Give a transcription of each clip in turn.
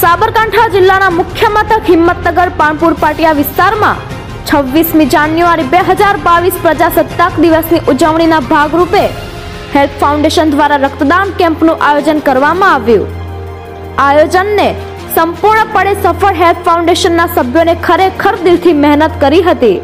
સાબરકાંઠા જિલ્લાના મુખ્ય મથક હિંમતનગર પાનપુર પાટિયા વિસ્તારમાં 26મી જાન્યુઆરી 2022 પ્રજાસત્તાક દિવસની ઉજવણીના ભાગરૂપે હેલ્પ ફાઉન્ડેશન દ્વારા રક્તદાન કેમ્પનું આયોજન કરવામાં આવ્યું। આયોજનને સંપૂર્ણપણે સફળ હેલ્પ ફાઉન્ડેશનના સભ્યોને ખરેખર દિલથી મહેનત કરી હતી।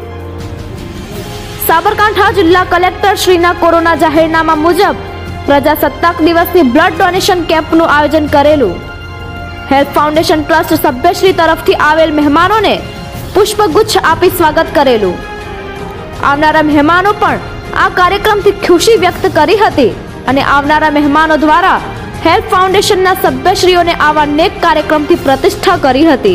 સાબરકાંઠા જિલ્લા કલેક્ટર શ્રીના કોરોના જાહેરનામા મુજબ પ્રજાસત્તાક દિવસની બ્લડ ડોનેશન કેમ્પનું આયોજન કરેલું। હેલ્પ ફાઉન્ડેશન ટ્રસ્ટ સભ્યશ્રી તરફથી આવેલ મહેમાનોને પુષ્પગુચ્છ આપી સ્વાગત કરેલું। આવનારા મહેમાનો પણ આ કાર્યક્રમથી ખુશી વ્યક્ત કરી હતી અને આવનારા મહેમાનો દ્વારા હેલ્પ ફાઉન્ડેશનના સભ્યશ્રીઓને આવા નેક કાર્યક્રમથી પ્રતિષ્ઠા કરી હતી।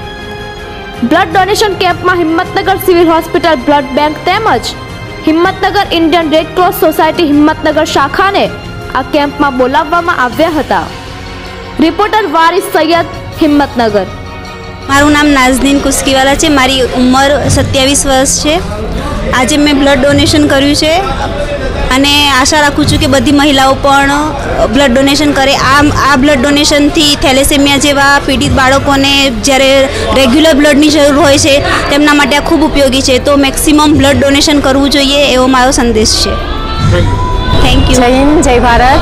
બ્લડ ડોનેશન કેમ્પમાં Himmatnagar civil hospital blood bank તેમજ Himmatnagar Indian red cross society Himmatnagar શાખાને આ કેમ્પમાં બોલાવવામાં આવ્યા હતા। रिपोर्टर वारिस सैयद हिम्मतनगर। मारू नाम नाज़नीन कुस्कीवाला है। मारी उम्र 27 वर्ष है। आज मैं ब्लड डोनेशन कर्यु छे अने आशा राखुं छुं कि बधी महिलाओं पण ब्लड डोनेशन करे। आ ब्लड डोनेशन थी थेलेसेमिया जेवा पीड़ित बाळकोने ज्यारे रेग्युलर ब्लडनी जरूर होय छे तेमना माटे आ खूब उपयोगी है। तो मैक्सिमम ब्लड डोनेशन करवुं जोईए एवो मारो संदेश है। Thank you. जय हिंद, जय भारत।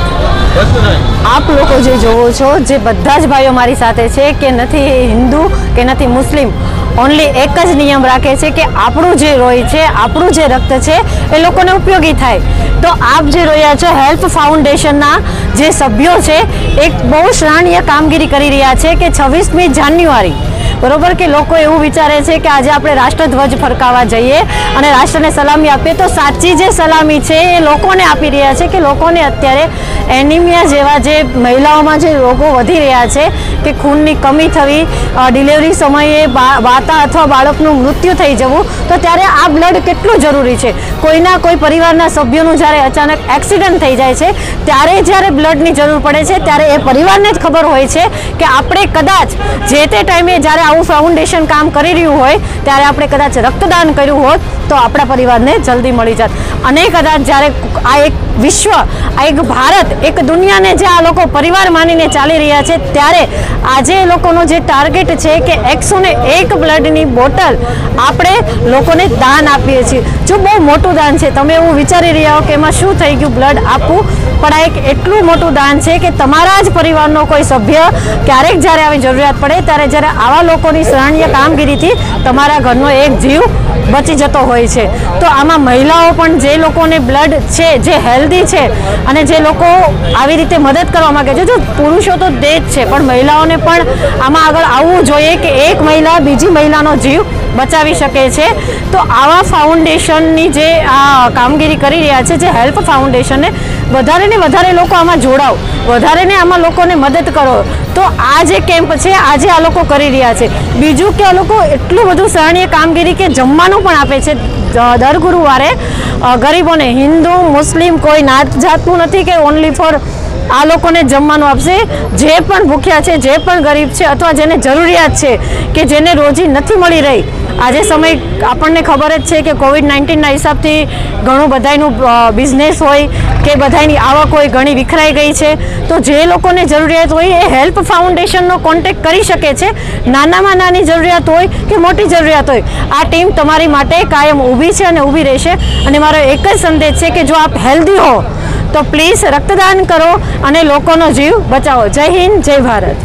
आप लोग जो जोवो छो जे बधा ज भाईओ मारी साथे छे के नथी हिंदू के नथी मुस्लिम, ओनली एक ज नियम राखे छे कि आपणुं जे रोय छे आपणुं जे रक्त छे ए लोकोने उपयोगी थाय। तो आप जे रोया छो हेल्प फाउंडेशनना जे सभ्यो छे एक बहु सराहनीय कामगीरी करी रह्या छे कि 26મી जान्युआरी बरोबर के लोग एवं विचारे छे कि आज आपणे राष्ट्रध्वज फरकावा जईए अने राष्ट्रने सलामी आपीए। तो साची जे सलामी छे ए लोकोने आपी रह्या छे कि लोकोने अत्यारे एनीमिया जेवा जे महिलाओमां जे रोगो वधी रह्या छे कि खूननी कमी थवी, डिलिवरी समये माता अथवा बाळकनुं मृत्यु थई जवुं, तो त्यारे आ ब्लड केटलुं जरूरी छे। कोईना कोई परिवारना सभ्योनुं ज्यारे अचानक एक्सिडेंट थई जाय छे त्यारे ज्यारे ब्लडनी जरूर पड़े छे त्यारे ए परिवारने ज खबर होय छे कि आपणे कदाच जे ते टाइमे ज्यारे आવું फाउंडेशन काम करी रह्युं होय त्यारे आपणे कदाच रक्तदान कर्युं होत तो आपणा परिवारने जल्दी मळी जात। अने कदाच ज्यारे आ एक विश्व, आ एक भारत, एक दुनियाने जे आ लोको परिवार मानीने चाली रह्या छे त्यारे आजे ए लोकोनो जे टार्गेट छे कि 101 ब्लडनी बोटल आपणे लोकोने दान आपीए छीए। जो बहु मोटुं दान छे। तमे एवुं विचारी रह्या हो कि एमां शुं थई गयुं ब्लड आपवुं, पण आ एक एटलुं मोटुं दान छे कि तमारा ज परिवारनो कोई सभ्य क्यारेक ज्यारे आवी जरूरियात पड़े त्यारे ज्यारे आवा लोकोनी सराहनीय कामगीरीथी तमारा घरनो एक जीव बची जतो होय छे। तो आमां महिलाओ पण जे लोकोने ब्लड छे, जे हेल्दी छे अने जे लोको आवी रीते मदद करवा मांगे छे, जो पुरुषो तो दे ज छे पण महिलाओने पण आमां आगळ आववुं जोईए कि एक महिला बीजी महिलानो जीव बचावी शके छे। तो आवा फाउंडेशननी जे आ कामगीरी करी रह्या छे जे हेल्प फाउंडेशन ने वधारे ने वधारे लोको आमां जोड़ाओ, वधारे ने आमां लोकोने मदद करो। तो आ जे केम्प छे आजे आ लोको करी रह्या छे। बीजुं के आ लोको एटलुं बधुं सराहनीय कामगीरी के जमवानुं पण आपे छे। दर गुरुवारे गरीबोने हिंदू मुस्लिम कोई नात जातनुं नथी कि ओनली फॉर आ लोकोने जमवानुं आपशे। जे पण भूख्या छे, जे पण गरीब छे अथवा जेने जरूरियात छे कि जेने रोजी नथी मळी रही, आजे समय आपणने खबर ज छे कि कोविड-19 ना हिसाबथी घणुं बधाईनुं बिजनेस होय कि बधाईनी आवक होय घणी विखराई गई छे। तो जे लोकोने जरूरियात होय ए हेल्प फाउंडेशननो कॉन्टेक्ट करी शके छे। नानामां नानी जरूरियात होय कि मोटी जरूरियात होय, आ टीम तमारी माटे कायम ऊभी छे अने ऊभी रहेशे। अने मारो एक ज संदेश छे कि जो आप हेल्दी हो तो प्लीज रक्तदान करो अने लोकोनो जीव बचावो। जय हिंद, जय भारत।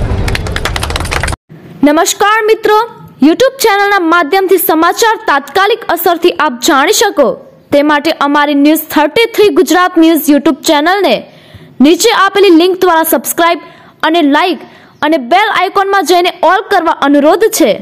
नमस्कार मित्रों, यूट्यूब चैनल माध्यम थी समाचार तात्कालिक असर थी आप जाणी शको ते माटे अमारी news 33 Gujarat news YouTube channel ने नीचे आपेली लिंक द्वारा सब्सक्राइब अने लाइक अने बेल आइकॉन में जईने ऑल करवा अनुरोध छे।